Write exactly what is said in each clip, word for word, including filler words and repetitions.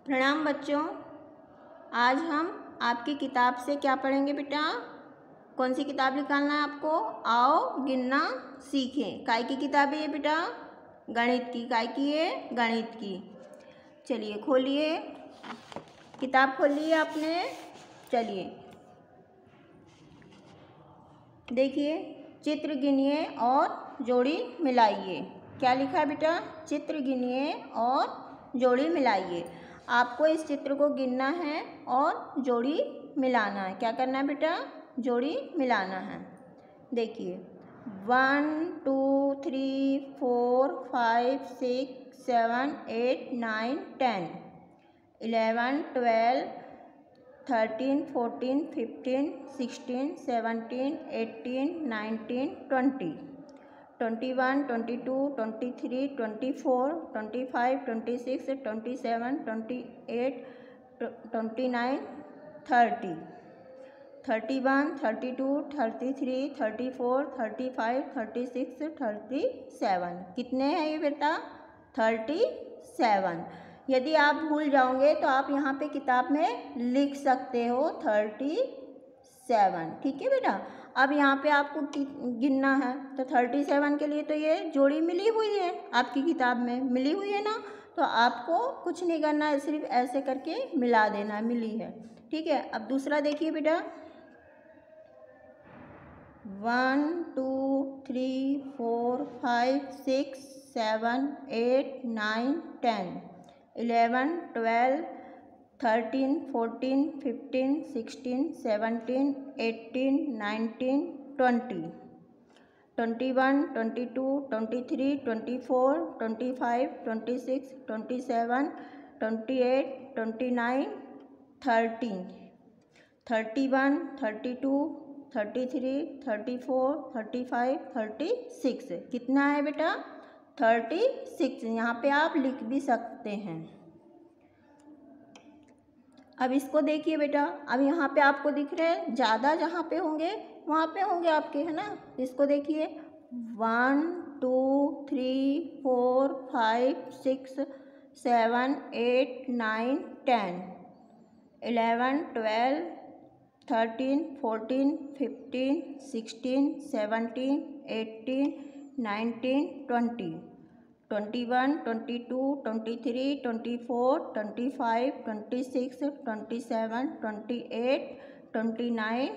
प्रणाम बच्चों। आज हम आपकी किताब से क्या पढ़ेंगे बेटा? कौन सी किताब निकालना है आपको? आओ गिनना सीखें। काय की किताब है ये बेटा? गणित की। काय की है? गणित की। चलिए खोलिए, किताब खोलिए आपने। चलिए देखिए, चित्र गिनिए और जोड़ी मिलाइए। क्या लिखा है बेटा? चित्र गिनिए और जोड़ी मिलाइए। आपको इस चित्र को गिनना है और जोड़ी मिलाना है। क्या करना है बेटा? जोड़ी मिलाना है। देखिए, one two three four five six seven eight nine ten eleven twelve thirteen fourteen fifteen sixteen seventeen eighteen nineteen twenty twenty one twenty two twenty three twenty four twenty five twenty six twenty seven twenty eight twenty nine thirty thirty one thirty two thirty three thirty four thirty five thirty six thirty seven कितने हैं ये बेटा? Thirty seven. यदि आप भूल जाओगे तो आप यहाँ पे किताब में लिख सकते हो थर्टी सेवन। ठीक है बेटा। अब यहाँ पे आपको गिनना है तो थर्टी सेवन के लिए तो ये जोड़ी मिली हुई है, आपकी किताब में मिली हुई है ना, तो आपको कुछ नहीं करना है, सिर्फ ऐसे करके मिला देना, मिली है। ठीक है। अब दूसरा देखिए बेटा, one two three four five six seven eight nine ten eleven twelve thirteen fourteen fifteen sixteen seventeen eighteen nineteen twenty twenty one twenty two twenty three twenty four twenty five twenty six twenty seven twenty eight twenty nine thirteen thirty one thirty two thirty three thirty four thirty five thirty six कितना है बेटा? Thirty six. यहाँ पे आप लिख भी सकते हैं। अब इसको देखिए बेटा, अब यहाँ पे आपको दिख रहे हैं ज़्यादा, जहाँ पे होंगे वहाँ पे होंगे आपके, है ना। इसको देखिए, one two three four five six seven eight nine ten eleven twelve thirteen fourteen fifteen sixteen seventeen eighteen nineteen twenty twenty one twenty two twenty three twenty four twenty five twenty six twenty seven twenty eight twenty nine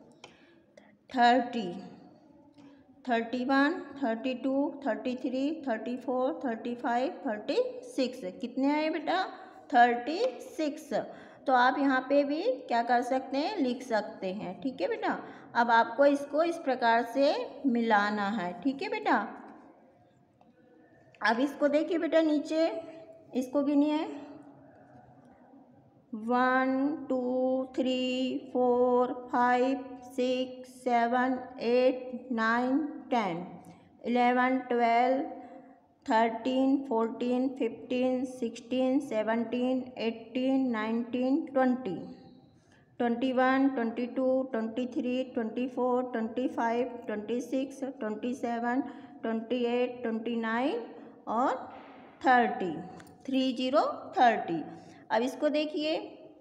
thirty thirty one thirty two thirty three thirty four thirty five thirty six कितने आए बेटा? Thirty six. तो आप यहाँ पे भी क्या कर सकते हैं? लिख सकते हैं। ठीक है बेटा। अब आपको इसको इस प्रकार से मिलाना है। ठीक है बेटा। अब इसको देखिए बेटा, नीचे इसको गिनिए, one two three four five six seven eight nine ten eleven twelve thirteen fourteen fifteen sixteen seventeen eighteen nineteen twenty twenty one twenty two twenty three twenty four twenty five twenty six twenty seven twenty eight twenty nine और thirty three zero thirty. अब इसको देखिए,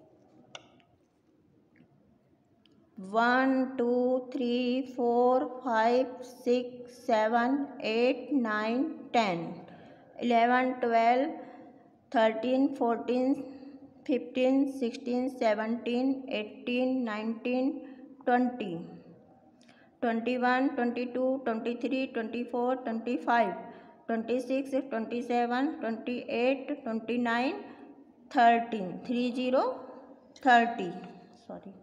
one two three four five six seven eight nine ten eleven twelve thirteen fourteen fifteen sixteen seventeen eighteen nineteen twenty twenty one twenty two twenty three twenty four twenty five twenty six twenty seven twenty eight twenty nine thirteen three zero thirty sorry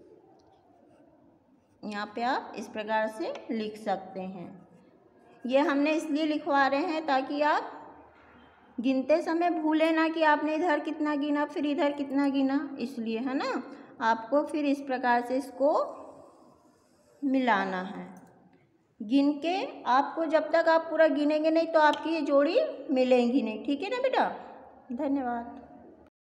यहाँ पे आप इस प्रकार से लिख सकते हैं। ये हमने इसलिए लिखवा रहे हैं ताकि आप गिनते समय भूले ना कि आपने इधर कितना गिना फिर इधर कितना गिना, इसलिए, है ना। आपको फिर इस प्रकार से इसको मिलाना है। गिन के आपको, जब तक आप पूरा गिनेंगे नहीं तो आपकी ये जोड़ी मिलेंगी नहीं। ठीक है ना बेटा। धन्यवाद।